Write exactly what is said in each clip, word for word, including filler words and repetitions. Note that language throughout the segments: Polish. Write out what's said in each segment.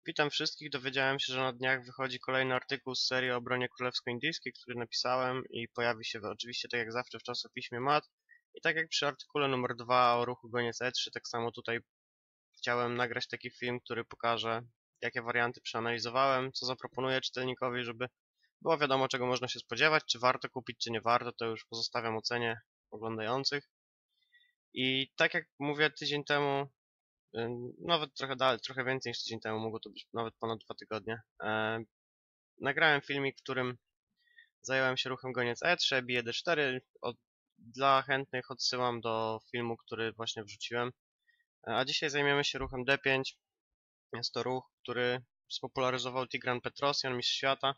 Witam wszystkich. Dowiedziałem się, że na dniach wychodzi kolejny artykuł z serii o obronie królewsko-indyjskiej, który napisałem i pojawi się oczywiście tak jak zawsze w czasopiśmie mat. I tak jak przy artykule numer dwa o ruchu goniec E trzy, tak samo tutaj chciałem nagrać taki film, który pokaże, jakie warianty przeanalizowałem, co zaproponuję czytelnikowi, żeby było wiadomo, czego można się spodziewać, czy warto kupić, czy nie warto, to już pozostawiam ocenie oglądających. I tak jak mówię tydzień temu, Ym, nawet trochę dalej, trochę więcej niż tydzień temu, mogło to być nawet ponad dwa tygodnie. E, nagrałem filmik, w którym zająłem się ruchem goniec E trzy, bije D cztery. Od, dla chętnych odsyłam do filmu, który właśnie wrzuciłem. E, a dzisiaj zajmiemy się ruchem D pięć. Jest to ruch, który spopularyzował Tigran Petrosyan, mistrz świata,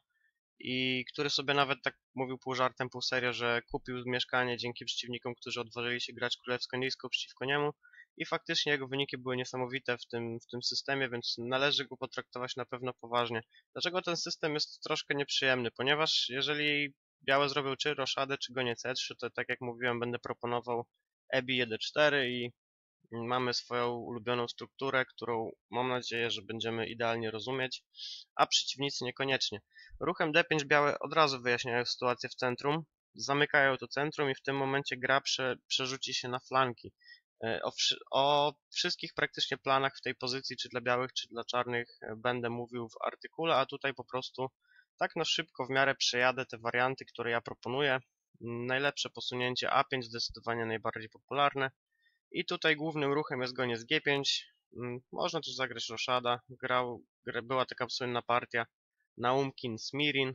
i który sobie nawet tak mówił pół żartem, pół serio, że kupił mieszkanie dzięki przeciwnikom, którzy odważyli się grać królewsko-indyjską przeciwko niemu. I faktycznie jego wyniki były niesamowite w tym, w tym systemie, więc należy go potraktować na pewno poważnie. Dlaczego ten system jest troszkę nieprzyjemny? Ponieważ jeżeli białe zrobią czy roszadę, czy goniec E trzy, to tak jak mówiłem, będę proponował E bije D cztery i mamy swoją ulubioną strukturę, którą mam nadzieję, że będziemy idealnie rozumieć, a przeciwnicy niekoniecznie. Ruchem D pięć białe od razu wyjaśniają sytuację w centrum, zamykają to centrum i w tym momencie gra prze, przerzuci się na flanki. E, O, wszy o wszystkich praktycznie planach w tej pozycji, czy dla białych, czy dla czarnych, e, będę mówił w artykule, a tutaj po prostu tak na szybko w miarę przejadę te warianty, które ja proponuję. Najlepsze posunięcie A pięć, zdecydowanie najbardziej popularne. I tutaj głównym ruchem jest goniec G pięć. Można też zagrać roszada. Grał, była taka słynna partia Naumkin, Smirin.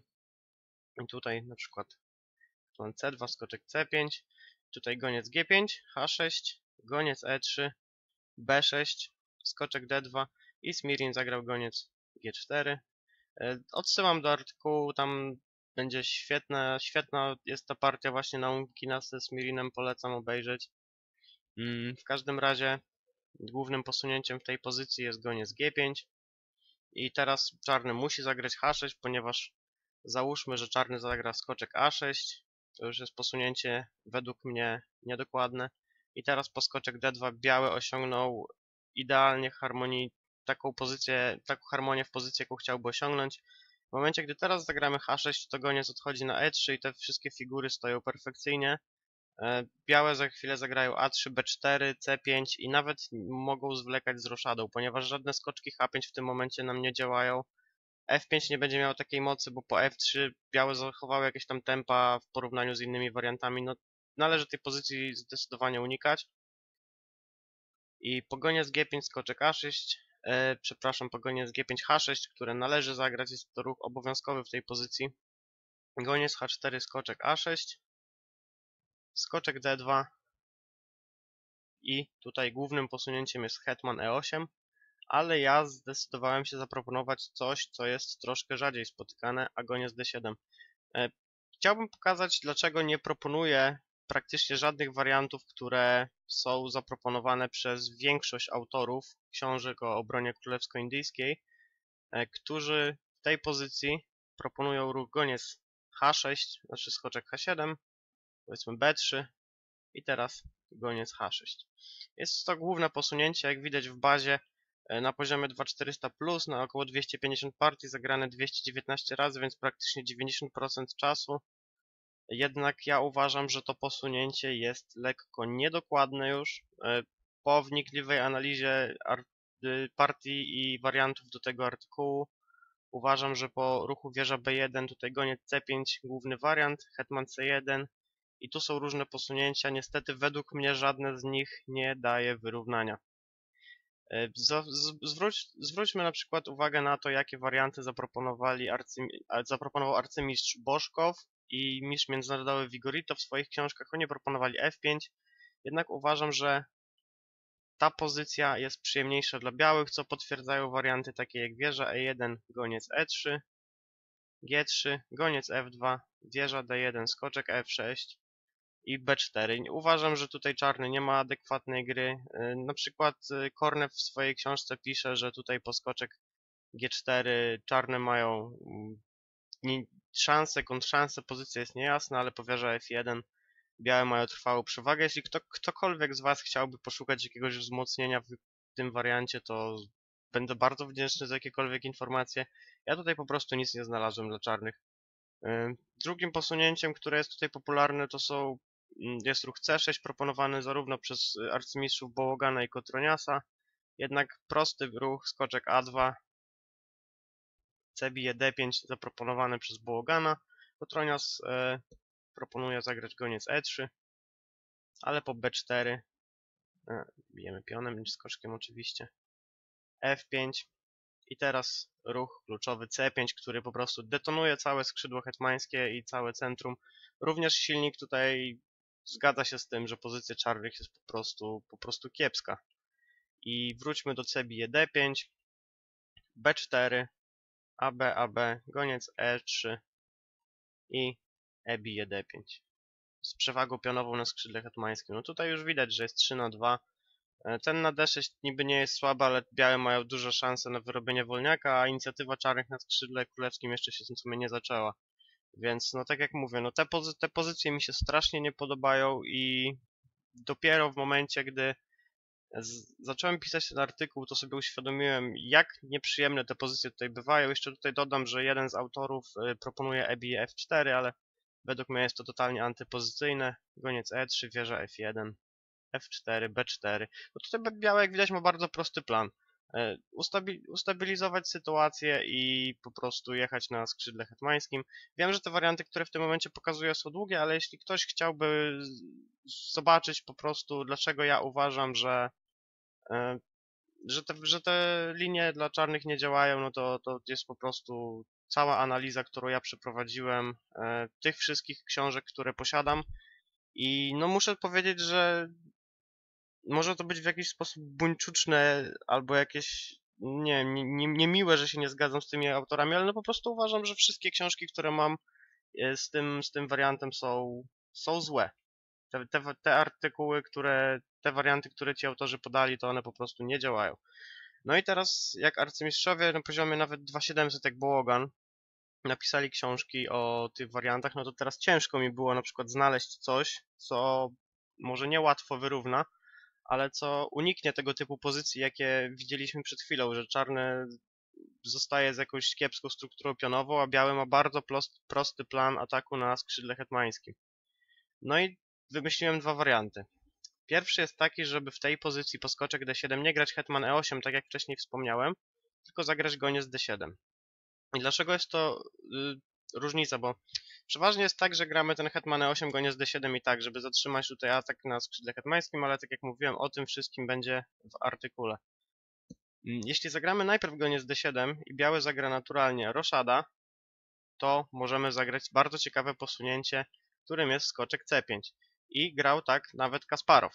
I tutaj na przykład plan C dwa, skoczek C pięć. Tutaj goniec G pięć, H sześć, goniec E trzy, B sześć, skoczek D dwa i Smirin zagrał goniec G cztery. Odsyłam do artykułu, tam będzie świetna, świetna jest ta partia właśnie Naumkina ze Smirinem, polecam obejrzeć. W każdym razie głównym posunięciem w tej pozycji jest goniec G pięć i teraz czarny musi zagrać H sześć, ponieważ załóżmy, że czarny zagra skoczek A sześć, to już jest posunięcie według mnie niedokładne i teraz po skoczek D dwa biały osiągnął idealnie harmonii, taką pozycję, taką harmonię w pozycji, jaką chciałby osiągnąć. W momencie, gdy teraz zagramy H sześć, to goniec odchodzi na E trzy i te wszystkie figury stoją perfekcyjnie. Białe za chwilę zagrają A trzy, B cztery, C pięć i nawet mogą zwlekać z roszadą, ponieważ żadne skoczki H pięć w tym momencie nam nie działają. F pięć nie będzie miało takiej mocy, bo po F trzy białe zachowały jakieś tam tempa w porównaniu z innymi wariantami. No, należy tej pozycji zdecydowanie unikać. I po goniec G pięć, skoczek A sześć, e, przepraszam, po goniec G pięć, H sześć, które należy zagrać, jest to ruch obowiązkowy w tej pozycji. Goniec H cztery, skoczek A sześć, skoczek D dwa, i tutaj głównym posunięciem jest hetman E osiem, ale ja zdecydowałem się zaproponować coś, co jest troszkę rzadziej spotykane, a goniec D siedem. E, chciałbym pokazać, dlaczego nie proponuję praktycznie żadnych wariantów, które są zaproponowane przez większość autorów książek o obronie królewsko-indyjskiej, e, którzy w tej pozycji proponują ruch goniec H sześć, znaczy skoczek H siedem, powiedzmy B trzy, i teraz goniec H sześć. Jest to główne posunięcie, jak widać w bazie, na poziomie dwa tysiące czterysta plus, na około dwieście pięćdziesiąt partii, zagrane dwieście dziewiętnaście razy, więc praktycznie dziewięćdziesiąt procent czasu. Jednak ja uważam, że to posunięcie jest lekko niedokładne już. Po wnikliwej analizie partii i wariantów do tego artykułu uważam, że po ruchu wieża B jeden, tutaj goniec C pięć, główny wariant, hetman C jeden, i tu są różne posunięcia. Niestety według mnie żadne z nich nie daje wyrównania. Zwróć, zwróćmy na przykład uwagę na to, jakie warianty zaproponowali arcy, zaproponował arcymistrz Bożkow i mistrz międzynarodowy Vigorito w swoich książkach. Oni proponowali F pięć, jednak uważam, że ta pozycja jest przyjemniejsza dla białych, co potwierdzają warianty takie jak wieża E jeden, goniec E trzy, G trzy, goniec F dwa, wieża D jeden, skoczek F sześć i B cztery. Uważam, że tutaj czarny nie ma adekwatnej gry. Na przykład Kornew w swojej książce pisze, że tutaj po skoczek G cztery czarne mają szansę, kontrszanse, pozycja jest niejasna, ale po wieża F jeden białe mają trwałą przewagę. Jeśli kto, ktokolwiek z Was chciałby poszukać jakiegoś wzmocnienia w tym wariancie, to będę bardzo wdzięczny za jakiekolwiek informacje. Ja tutaj po prostu nic nie znalazłem dla czarnych. Drugim posunięciem, które jest tutaj popularne, to są, jest ruch C sześć proponowany zarówno przez arcymistrzów Bołogana i Kotroniasa, jednak prosty ruch, skoczek A dwa, C bije D pięć zaproponowany przez Bołogana. Kotronias e, proponuje zagrać goniec E trzy, ale po B cztery, e, bijemy pionem, skoczkiem oczywiście, F pięć i teraz ruch kluczowy C pięć, który po prostu detonuje całe skrzydło hetmańskie i całe centrum. Również silnik tutaj zgadza się z tym, że pozycja czarnych jest po prostu, po prostu kiepska. I wróćmy do C bije D pięć, B cztery, A B, A B, goniec E trzy i E bije D pięć. Z przewagą pionową na skrzydle hetmańskim. No tutaj już widać, że jest trzy na dwa. Ten na D sześć niby nie jest słaby, ale białe mają duże szanse na wyrobienie wolniaka, a inicjatywa czarnych na skrzydle królewskim jeszcze się w sumie nie zaczęła. Więc no tak jak mówię, no te, pozy te pozycje mi się strasznie nie podobają i dopiero w momencie, gdy zacząłem pisać ten artykuł, to sobie uświadomiłem, jak nieprzyjemne te pozycje tutaj bywają. Jeszcze tutaj dodam, że jeden z autorów proponuje E bije F cztery, ale według mnie jest to totalnie antypozycyjne. Goniec E trzy, wieża F jeden. F cztery, B cztery. No tutaj białe, jak widać, ma bardzo prosty plan. Ustabi ustabilizować sytuację i po prostu jechać na skrzydle hetmańskim. Wiem, że te warianty, które w tym momencie pokazuję, są długie, ale jeśli ktoś chciałby zobaczyć po prostu, dlaczego ja uważam, że, że, te, że te linie dla czarnych nie działają, no to, to jest po prostu cała analiza, którą ja przeprowadziłem, tych wszystkich książek, które posiadam. I no muszę powiedzieć, że może to być w jakiś sposób buńczuczne albo jakieś, nie wiem, nie, niemiłe, że się nie zgadzam z tymi autorami, ale no po prostu uważam, że wszystkie książki, które mam z tym, z tym wariantem są, są złe. Te, te, te artykuły, które, te warianty, które ci autorzy podali, to one po prostu nie działają. No i teraz, jak arcymistrzowie na poziomie nawet dwa tysiące siedemset, jak Bołogan, napisali książki o tych wariantach, no to teraz ciężko mi było na przykład znaleźć coś, co może niełatwo wyrówna, ale co uniknie tego typu pozycji, jakie widzieliśmy przed chwilą, że czarny zostaje z jakąś kiepską strukturą pionową, a biały ma bardzo prost, prosty plan ataku na skrzydle hetmańskim. No i wymyśliłem dwa warianty. Pierwszy jest taki, żeby w tej pozycji po skoczek D siedem nie grać hetman E osiem, tak jak wcześniej wspomniałem, tylko zagrać goniec D siedem. I dlaczego jest to yy, różnica, bo przeważnie jest tak, że gramy ten hetman E osiem, goniec D siedem i tak, żeby zatrzymać tutaj atak na skrzydle hetmańskim, ale tak jak mówiłem, o tym wszystkim będzie w artykule. Jeśli zagramy najpierw goniec D siedem i biały zagra naturalnie roszada, to możemy zagrać bardzo ciekawe posunięcie, którym jest skoczek C pięć. I grał tak nawet Kasparow.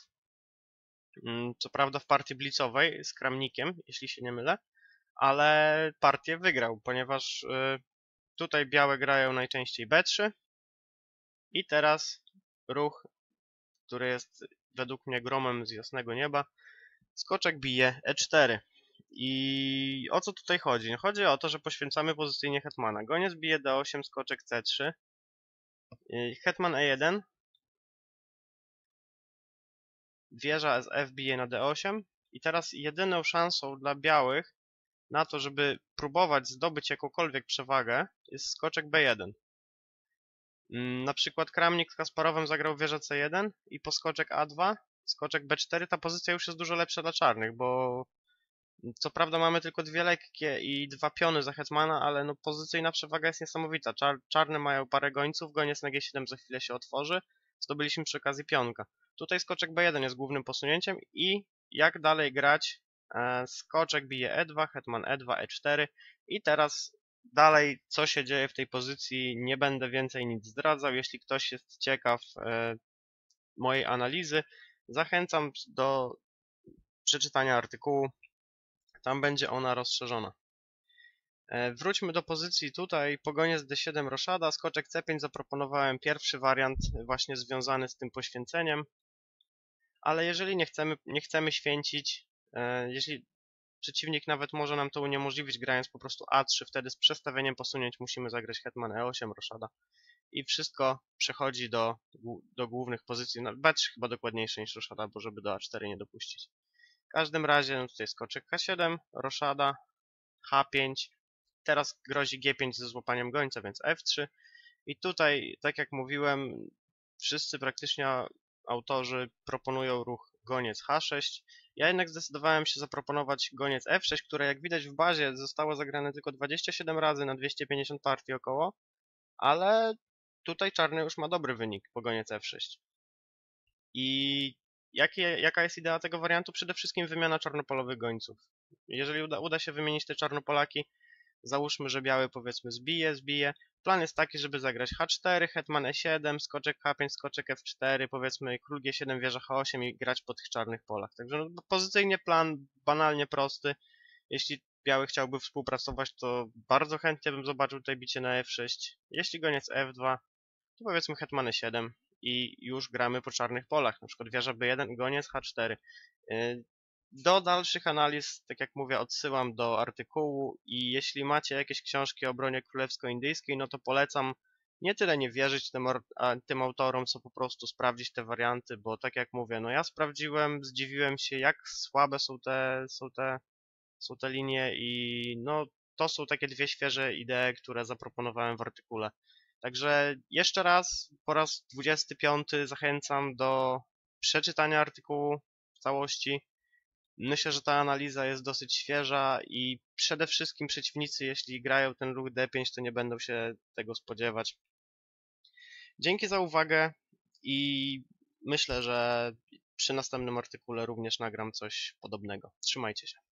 Co prawda w partii blicowej z Kramnikiem, jeśli się nie mylę, ale partię wygrał, ponieważ tutaj białe grają najczęściej B trzy i teraz ruch, który jest według mnie gromem z jasnego nieba, skoczek bije E cztery. I o co tutaj chodzi? Chodzi o to, że poświęcamy pozycyjnie hetmana. Goniec bije D osiem, skoczek C trzy, hetman E jeden, wieża z F bije na D osiem i teraz jedyną szansą dla białych na to, żeby próbować zdobyć jakąkolwiek przewagę, jest skoczek B jeden. Na przykład Kramnik z Kasparowem zagrał wieżę C jeden i po skoczek A dwa, skoczek B cztery, ta pozycja już jest dużo lepsza dla czarnych, bo co prawda mamy tylko dwie lekkie i dwa piony za hetmana, ale no pozycyjna przewaga jest niesamowita. Czar czarne mają parę gońców, goniec na G siedem za chwilę się otworzy, zdobyliśmy przy okazji pionka. Tutaj skoczek B jeden jest głównym posunięciem i jak dalej grać? E, skoczek bije E dwa, hetman E dwa, E cztery i teraz dalej co się dzieje w tej pozycji nie będę więcej nic zdradzał. Jeśli ktoś jest ciekaw e, mojej analizy, zachęcam do przeczytania artykułu. Tam będzie ona rozszerzona. Wróćmy do pozycji tutaj, pogoniec D siedem roszada, skoczek C pięć zaproponowałem pierwszy wariant właśnie związany z tym poświęceniem, ale jeżeli nie chcemy, nie chcemy święcić, jeśli przeciwnik nawet może nam to uniemożliwić grając po prostu A trzy, wtedy z przestawieniem posunięć musimy zagrać hetman E osiem roszada i wszystko przechodzi do, do głównych pozycji, no B trzy chyba dokładniejsze niż roszada, bo żeby do A cztery nie dopuścić. W każdym razie no tutaj skoczek H siedem, roszada, H pięć, teraz grozi G pięć ze złapaniem gońca, więc F trzy i tutaj, tak jak mówiłem, wszyscy praktycznie autorzy proponują ruch goniec H sześć. Ja jednak zdecydowałem się zaproponować goniec F sześć, które jak widać w bazie zostało zagrane tylko dwadzieścia siedem razy na dwieście pięćdziesiąt partii około, ale tutaj czarny już ma dobry wynik po goniec F sześć. I jakie, jaka jest idea tego wariantu? Przede wszystkim wymiana czarnopolowych gońców. Jeżeli uda, uda się wymienić te czarnopolaki, załóżmy, że biały powiedzmy zbije, zbije. Plan jest taki, żeby zagrać H cztery, hetman E siedem, skoczek H pięć, skoczek F cztery, powiedzmy król G siedem, wieża H osiem i grać po tych czarnych polach. Także no, pozycyjnie plan banalnie prosty. Jeśli biały chciałby współpracować, to bardzo chętnie bym zobaczył tutaj bicie na F sześć. Jeśli goniec F dwa, to powiedzmy hetman E siedem i już gramy po czarnych polach, na przykład wieża B jeden, goniec H cztery. Do dalszych analiz, tak jak mówię, odsyłam do artykułu i jeśli macie jakieś książki o obronie królewsko-indyjskiej, no to polecam nie tyle nie wierzyć tym, tym autorom, co po prostu sprawdzić te warianty, bo tak jak mówię, no ja sprawdziłem, zdziwiłem się, jak słabe są te, są te, są te linie i no to są takie dwie świeże idee, które zaproponowałem w artykule. Także jeszcze raz, po raz dwudziesty piąty zachęcam do przeczytania artykułu w całości. Myślę, że ta analiza jest dosyć świeża i przede wszystkim przeciwnicy, jeśli grają ten ruch D pięć, to nie będą się tego spodziewać. Dzięki za uwagę i myślę, że przy następnym artykule również nagram coś podobnego. Trzymajcie się.